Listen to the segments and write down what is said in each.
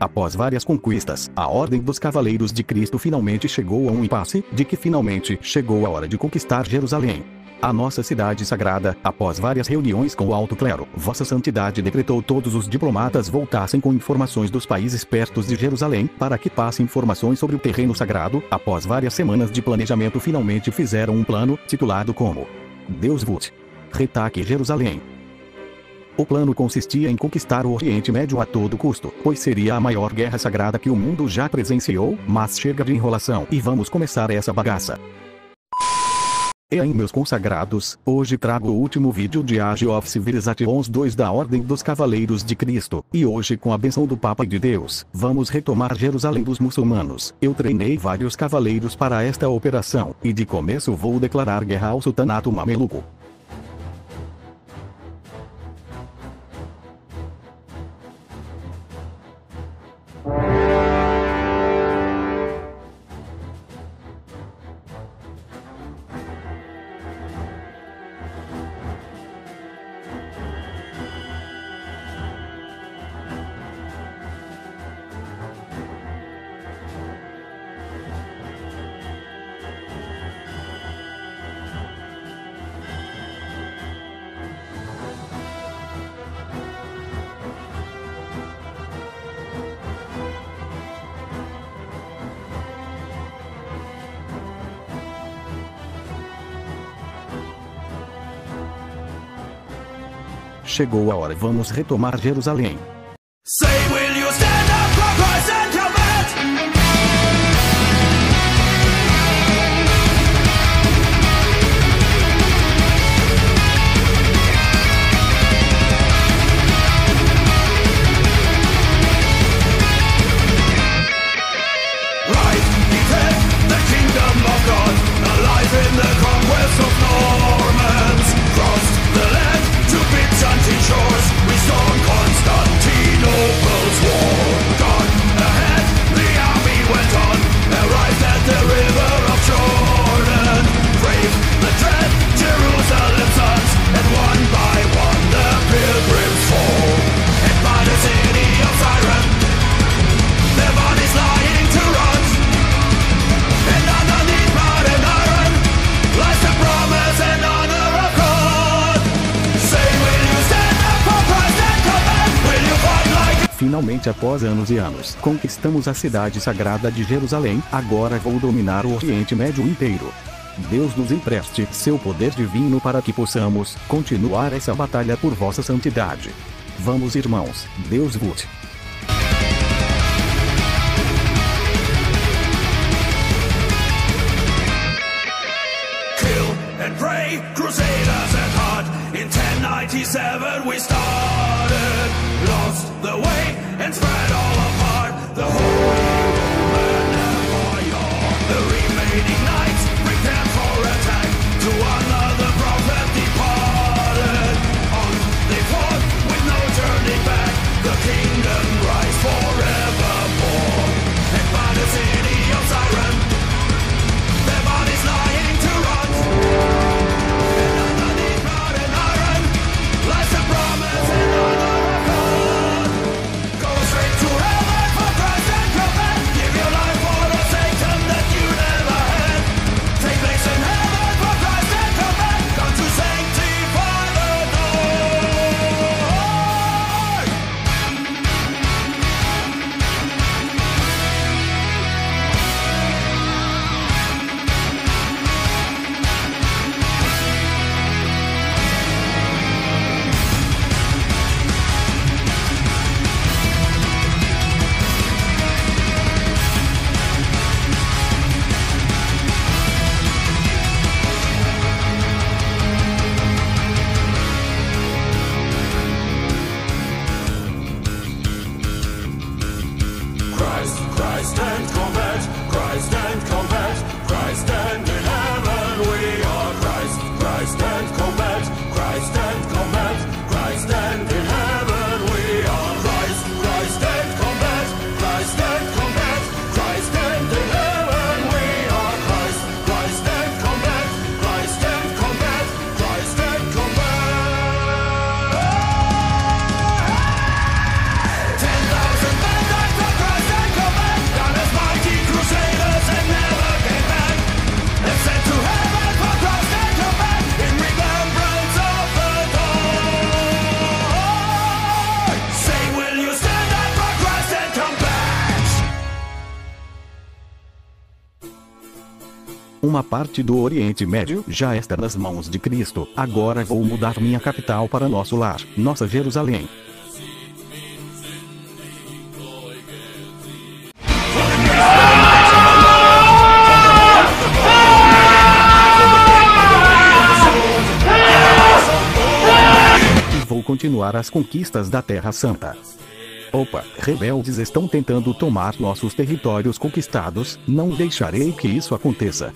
Após várias conquistas, a Ordem dos Cavaleiros de Cristo finalmente chegou a um impasse, de que finalmente chegou a hora de conquistar Jerusalém, a nossa cidade sagrada. Após várias reuniões com o alto clero, Vossa Santidade decretou todos os diplomatas voltassem com informações dos países perto de Jerusalém, para que passem informações sobre o terreno sagrado. Após várias semanas de planejamento, finalmente fizeram um plano, titulado como Deus Vult. Retaque Jerusalém. O plano consistia em conquistar o Oriente Médio a todo custo, pois seria a maior guerra sagrada que o mundo já presenciou. Mas chega de enrolação e vamos começar essa bagaça. E aí, meus consagrados, hoje trago o último vídeo de Age of Civilizations 2 da Ordem dos Cavaleiros de Cristo, e hoje, com a benção do Papa e de Deus, vamos retomar Jerusalém dos muçulmanos. Eu treinei vários cavaleiros para esta operação, e de começo vou declarar guerra ao Sultanato Mameluco. Chegou a hora, vamos retomar Jerusalém. Say, will you stand up for Christ and command? Right, defend the kingdom of God, alive in the conquest of Normans. Crossed the land to Byzantine shores, we storm Constantinople's war. Gone ahead, the army went on, arrived at the river of Jordan. Braved the dread Jerusalem sons, and one by one the pilgrims fall. And by the city of Siren, their bodies lying to rot. And underneath blood and iron lies the promise and honor of God. Say, will you stand up for Christ and command? Will you fight like... Finalmente, após anos e anos, conquistamos a cidade sagrada de Jerusalém. Agora vou dominar o Oriente Médio inteiro. Deus nos empreste seu poder divino para que possamos continuar essa batalha por vossa santidade. Vamos, irmãos, Deus Vult. Kill and pray, crusaders at heart. In 1097 we started, lost the way and spread all apart. The Holy Roman Empire. The remaining knights prepare for attack. To another prophet departed. On they fought with no turning back. The kingdom rise forevermore. And by the city of Siren, their bodies lying to rot. And underneath blood and iron lies the promise and honor of God. Go straight to heaven for Christ and command. Give your life for the Satan that you never had. Take place in heaven for Christ and command. Come to sanctify the Lord. Christ and combat, Christ and combat, Christ and in heaven we are Christ, Christ and combat, Christ and combat, Christ and in heaven we are Christ, Christ and combat, Christ and combat, Christ and in heaven we are Christ, Christ and combat, Christ and combat, Christ and combat. 10,000 men died for Uma parte do Oriente Médio já está nas mãos de Cristo. Agora vou mudar minha capital para nosso lar, nossa Jerusalém. E vou continuar as conquistas da Terra Santa. Opa, rebeldes estão tentando tomar nossos territórios conquistados, não deixarei que isso aconteça.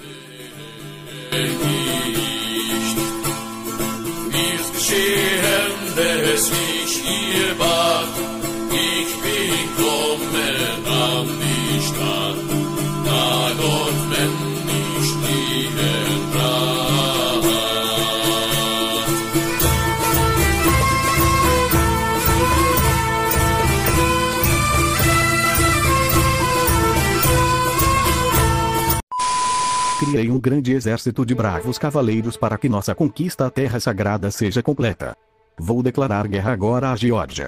Criei um grande exército de bravos cavaleiros para que nossa conquista à Terra Sagrada seja completa. Vou declarar guerra agora à Geórgia.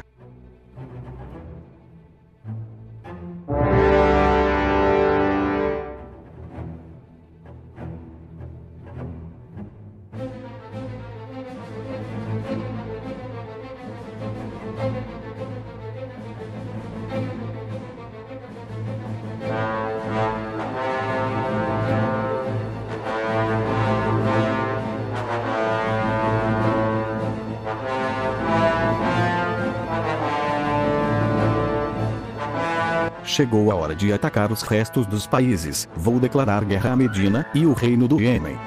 Chegou a hora de atacar os restos dos países. Vou declarar guerra a Medina e o reino do Iêmen.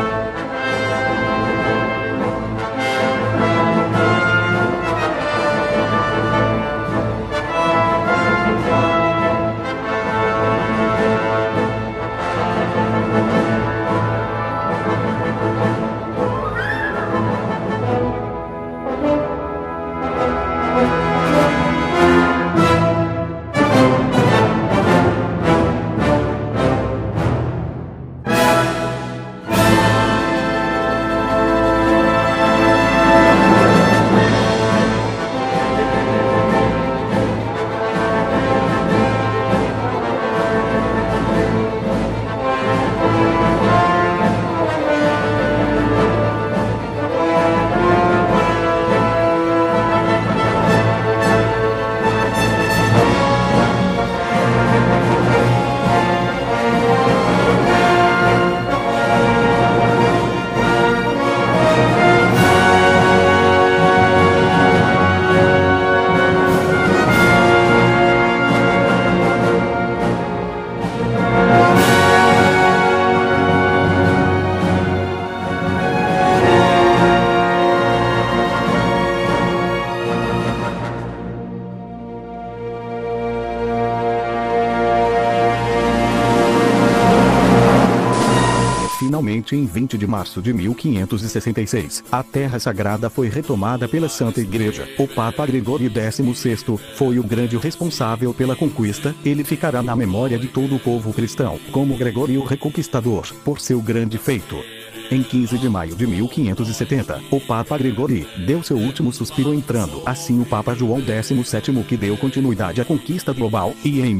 Finalmente, em 20 de março de 1566, a Terra Sagrada foi retomada pela Santa Igreja. O Papa Gregório XVI foi o grande responsável pela conquista. Ele ficará na memória de todo o povo cristão, como Gregório o Reconquistador, por seu grande feito. Em 15 de maio de 1570, o Papa Gregório deu seu último suspiro entrando assim o Papa João XVII, que deu continuidade à conquista global, e em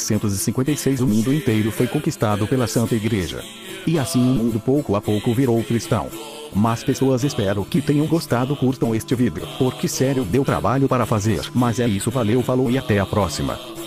1756 o mundo inteiro foi conquistado pela Santa Igreja. E assim o mundo pouco a pouco virou cristão. Mas pessoas, espero que tenham gostado, curtam este vídeo, porque sério deu trabalho para fazer, mas é isso, valeu, falou e até a próxima.